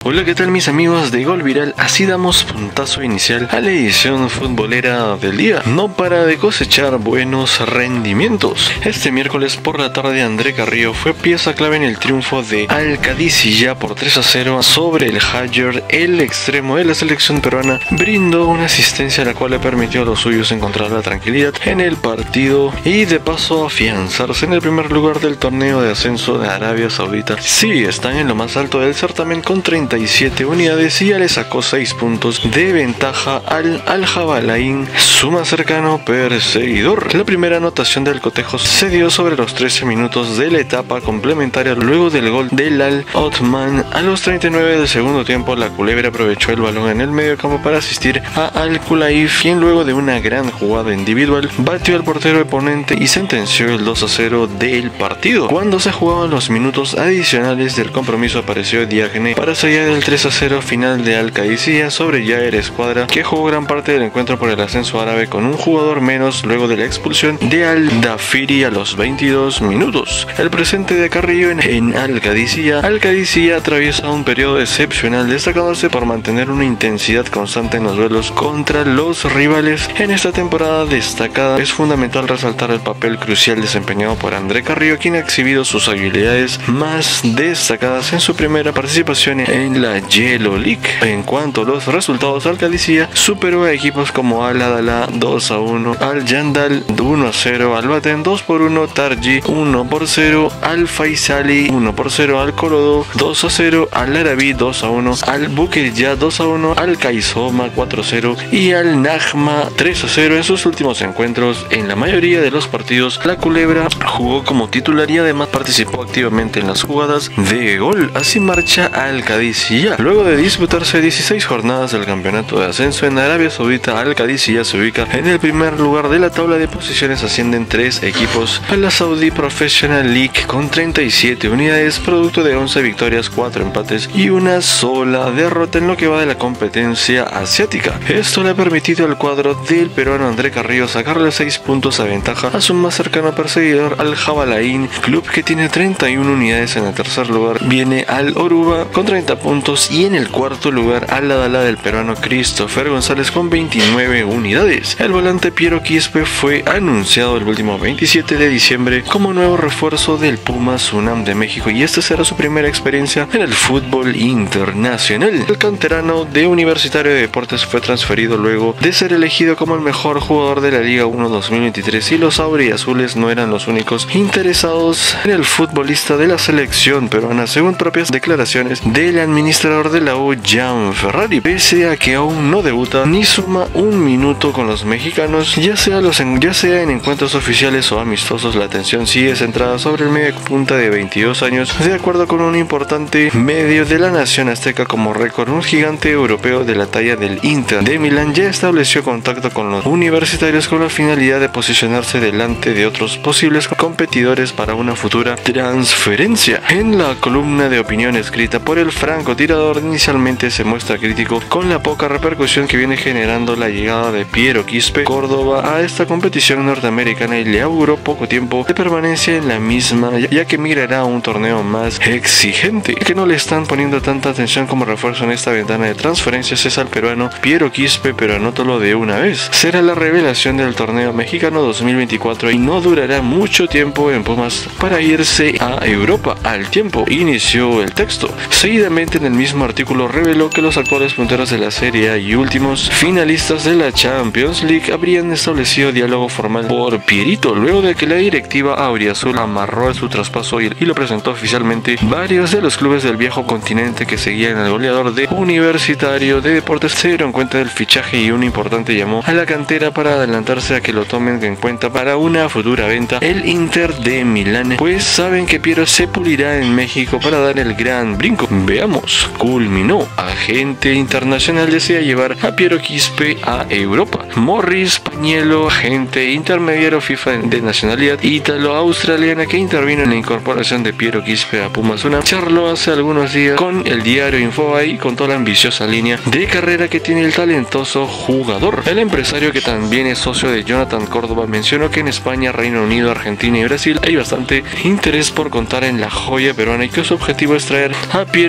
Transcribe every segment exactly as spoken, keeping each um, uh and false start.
Hola, ¿qué tal mis amigos de Gol Viral? Así damos puntazo inicial a la edición futbolera del día. No para de cosechar buenos rendimientos. Este miércoles por la tarde André Carrillo fue pieza clave en el triunfo de Al Qadisiyah por tres a cero sobre el Hajer. El extremo de la selección peruana brindó una asistencia la cual le permitió a los suyos encontrar la tranquilidad en el partido y de paso afianzarse en el primer lugar del torneo de ascenso de Arabia Saudita. Sí, están en lo más alto del certamen con treinta y siete unidades y ya le sacó seis puntos de ventaja al Al-Jabalain, su más cercano perseguidor. La primera anotación del cotejo se dio sobre los trece minutos de la etapa complementaria luego del gol del Al-Othman. A los treinta y nueve del segundo tiempo, la culebra aprovechó el balón en el medio campo para asistir a Al-Khulaif, quien luego de una gran jugada individual batió al portero oponente y sentenció el dos a cero del partido. Cuando se jugaban los minutos adicionales del compromiso, apareció Diagne para sellar el tres a cero final de Al Qadisiyah sobre Yair Escuadra, que jugó gran parte del encuentro por el ascenso árabe con un jugador menos luego de la expulsión de Al Dafiri a los veintidós minutos. El presente de Carrillo en, en Al Qadisiyah. Al Qadisiyah atraviesa un periodo excepcional, destacándose por mantener una intensidad constante en los duelos contra los rivales. En esta temporada destacada es fundamental resaltar el papel crucial desempeñado por André Carrillo, quien ha exhibido sus habilidades más destacadas en su primera participación en la Yellow League. En cuanto a los resultados, Al Qadisiyah superó a equipos como Al Adala dos a uno, Al Jandal uno a cero, Al Baten dos por uno, Tarji uno por cero, Al Faisali uno por cero, Al Corodo dos a cero, Al Arabi dos a uno, Al Bukelya dos a uno, Al Kaisoma cuatro a cero y Al Najma tres a cero en sus últimos encuentros. En la mayoría de los partidos, la culebra jugó como titular y además participó activamente en las jugadas de gol. Así marcha Al Qadisiyah. Luego de disputarse dieciséis jornadas del campeonato de ascenso en Arabia Saudita, Al Qadisiyah se ubica en el primer lugar de la tabla de posiciones. Ascienden tres equipos a la Saudi Professional League con treinta y siete unidades, producto de once victorias, cuatro empates y una sola derrota en lo que va de la competencia asiática. Esto le ha permitido al cuadro del peruano André Carrillo sacarle seis puntos a ventaja a su más cercano perseguidor Al-Jabalain, club que tiene treinta y una unidades. En el tercer lugar viene Al Oruba con treinta puntos y en el cuarto lugar Al Adala del peruano Christopher González con veintinueve unidades. El volante Piero Quispe fue anunciado el último veintisiete de diciembre como nuevo refuerzo del Pumas UNAM de México y esta será su primera experiencia en el fútbol internacional. El canterano de Universitario de Deportes fue transferido luego de ser elegido como el mejor jugador de la Liga uno dos mil veintitrés y los auriazules no eran los únicos interesados en el futbolista de la selección peruana, según propias declaraciones del administrador de la U, Jan Ferrari. Pese a que aún no debuta ni suma un minuto con los mexicanos, ya sea, los en, ya sea en encuentros oficiales o amistosos, la atención sigue centrada sobre el media punta de veintidós años, de acuerdo con un importante medio de la nación azteca. Como récord, un gigante europeo de la talla del Inter de Milán ya estableció contacto con los universitarios con la finalidad de posicionarse delante de otros posibles competidores para una futura transferencia. En la columna de opinión escrita por el francotirador, inicialmente se muestra crítico con la poca repercusión que viene generando la llegada de Piero Quispe Córdoba a esta competición norteamericana y le auguró poco tiempo de permanencia en la misma, ya que migrará a un torneo más exigente. Que no le están poniendo tanta atención como refuerzo en esta ventana de transferencias es al peruano Piero Quispe, pero anótalo de una vez. Será la revelación del torneo mexicano dos mil veinticuatro y no durará mucho tiempo en Pumas para irse a Europa. Al tiempo inició el texto. Seguidamente, en el mismo artículo reveló que los actuales punteros de la Serie A y últimos finalistas de la Champions League habrían establecido diálogo formal por Pierito luego de que la directiva auriazul amarró su traspaso y, y lo presentó oficialmente. Varios de los clubes del viejo continente que seguían al goleador de Universitario de Deportes se dieron cuenta del fichaje y un importante llamó a la cantera para adelantarse a que lo tomen en cuenta para una futura venta. El Inter de Milán, pues saben que Piero se pulirá en México para dar el gran brinco. Veamos, culminó. Agente internacional desea llevar a Piero Quispe a Europa. Morris Pañuelo, agente intermediario FIFA de nacionalidad ítalo-australiana que intervino en la incorporación de Piero Quispe a Pumas UNAM, charló hace algunos días con el diario Infobae y contó la ambiciosa línea de carrera que tiene el talentoso jugador. El empresario, que también es socio de Jonathan Córdoba, mencionó que en España, Reino Unido, Argentina y Brasil hay bastante interés por contar en la joya peruana y que su objetivo es traer a Piero a un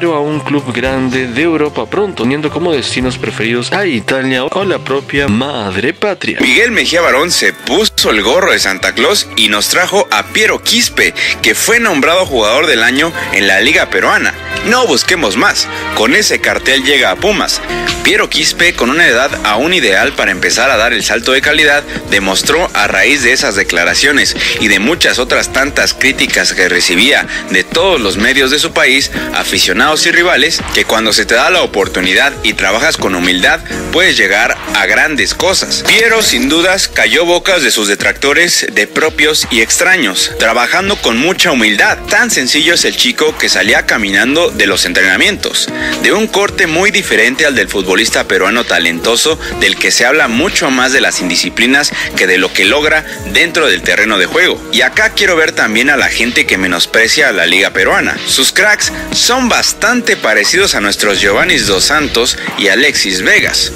club grande de Europa pronto, teniendo como destinos preferidos a Italia o la propia madre patria. Miguel Mejía Barón se puso el gorro de Santa Claus y nos trajo a Piero Quispe, que fue nombrado jugador del año en la Liga Peruana. No busquemos más, con ese cartel llega a Pumas. Piero Quispe, con una edad aún ideal para empezar a dar el salto de calidad, demostró a raíz de esas declaraciones y de muchas otras tantas críticas que recibía de todos los medios de su país, aficionados y rivales, que cuando se te da la oportunidad y trabajas con humildad, puedes llegar a grandes cosas. Piero sin dudas cayó bocas de sus detractores, de propios y extraños, trabajando con mucha humildad. Tan sencillo es el chico que salía caminando de los entrenamientos, de un corte muy diferente al del futbolista peruano talentoso, del que se habla mucho más de las indisciplinas que de lo que logra dentro del terreno de juego. Y acá quiero ver también a la gente que menosprecia a la liga peruana. Sus cracks son bastante parecidos a nuestros Giovanni Dos Santos y Alexis Vegas.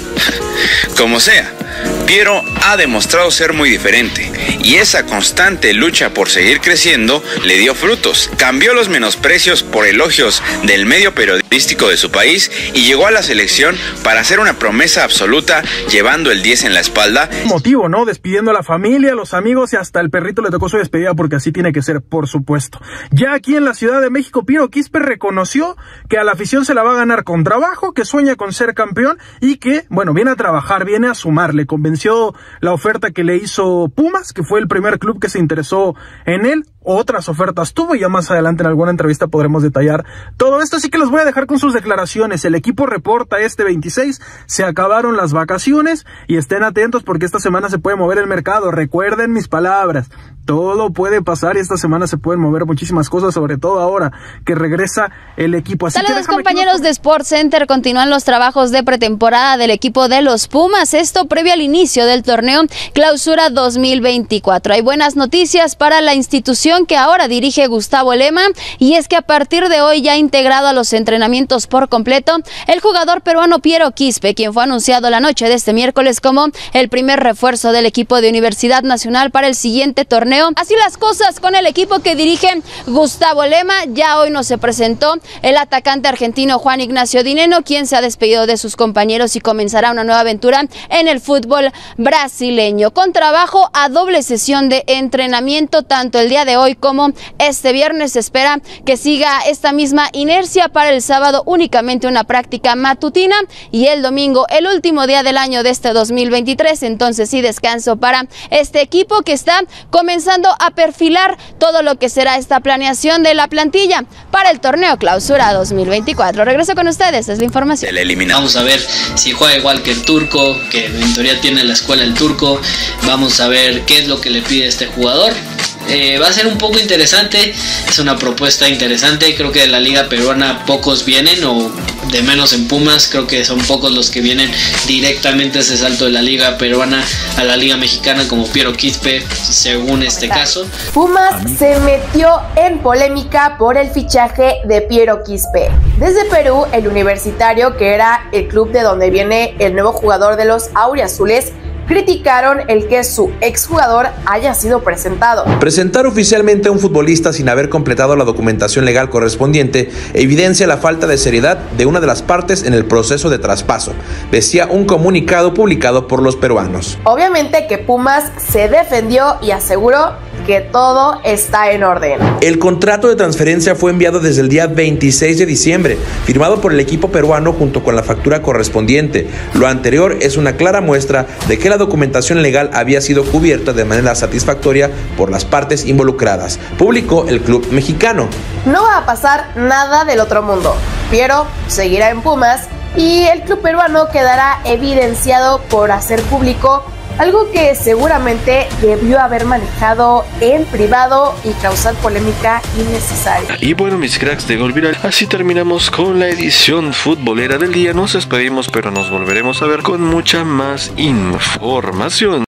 Como sea, Piero ha demostrado ser muy diferente y esa constante lucha por seguir creciendo le dio frutos. Cambió los menosprecios por elogios del medio periodístico de su país y llegó a la selección para hacer una promesa absoluta, llevando el diez en la espalda. Motivo, ¿no? Despidiendo a la familia, a los amigos y hasta el perrito le tocó su despedida porque así tiene que ser, por supuesto. Ya aquí en la Ciudad de México, Piero Quispe reconoció que a la afición se la va a ganar con trabajo, que sueña con ser campeón y que, bueno, viene a trabajar, viene a sumar. Le convenció la oferta que le hizo Pumas, que fue el primer club que se interesó en él. Otras ofertas tuvo y ya más adelante en alguna entrevista podremos detallar todo esto, así que los voy a dejar con sus declaraciones. El equipo reporta este veintiséis, se acabaron las vacaciones y estén atentos porque esta semana se puede mover el mercado. Recuerden mis palabras, todo puede pasar y esta semana se pueden mover muchísimas cosas, sobre todo ahora que regresa el equipo. Así Saludos que compañeros que... de Sports Center, continúan los trabajos de pretemporada del equipo de los Pumas, esto previo al inicio del torneo Clausura dos mil veinticuatro. Hay buenas noticias para la institución que ahora dirige Gustavo Lema, y es que a partir de hoy ya ha integrado a los entrenamientos por completo el jugador peruano Piero Quispe, quien fue anunciado la noche de este miércoles como el primer refuerzo del equipo de Universidad Nacional para el siguiente torneo. Así las cosas con el equipo que dirige Gustavo Lema. Ya hoy no se presentó el atacante argentino Juan Ignacio Dineno, quien se ha despedido de sus compañeros y comenzará una nueva aventura en el fútbol brasileño, con trabajo a doble sesión de entrenamiento tanto el día de hoy como este viernes. Se espera que siga esta misma inercia. Para el sábado únicamente una práctica matutina y el domingo el último día del año de este dos mil veintitrés, entonces sí descanso para este equipo que está comenzando a perfilar todo lo que será esta planeación de la plantilla para el torneo Clausura dos mil veinticuatro. Regreso con ustedes, es la información. Vamos a ver si juega igual que el turco, que en teoría tiene la escuela el turco. Vamos a ver qué es lo que le pide este jugador. Eh, va a ser un poco interesante, es una propuesta interesante. Creo que de la liga peruana pocos vienen, o de menos en Pumas, creo que son pocos los que vienen directamente ese salto de la liga peruana a la liga mexicana, como Piero Quispe, según este caso. Pumas se metió en polémica por el fichaje de Piero Quispe. Desde Perú, el Universitario, que era el club de donde viene el nuevo jugador de los auriazules, criticaron el que su exjugador haya sido presentado. Presentar oficialmente a un futbolista sin haber completado la documentación legal correspondiente evidencia la falta de seriedad de una de las partes en el proceso de traspaso, decía un comunicado publicado por los peruanos. Obviamente que Pumas se defendió y aseguró que todo está en orden. El contrato de transferencia fue enviado desde el día veintiséis de diciembre, firmado por el equipo peruano junto con la factura correspondiente. Lo anterior es una clara muestra de que la documentación legal había sido cubierta de manera satisfactoria por las partes involucradas, publicó el club mexicano. No va a pasar nada del otro mundo. Piero seguirá en Pumas y el club peruano quedará evidenciado por hacer público algo que seguramente debió haber manejado en privado y causar polémica innecesaria. Y bueno, mis cracks de Gol Viral, así terminamos con la edición futbolera del día. Nos despedimos, pero nos volveremos a ver con mucha más información.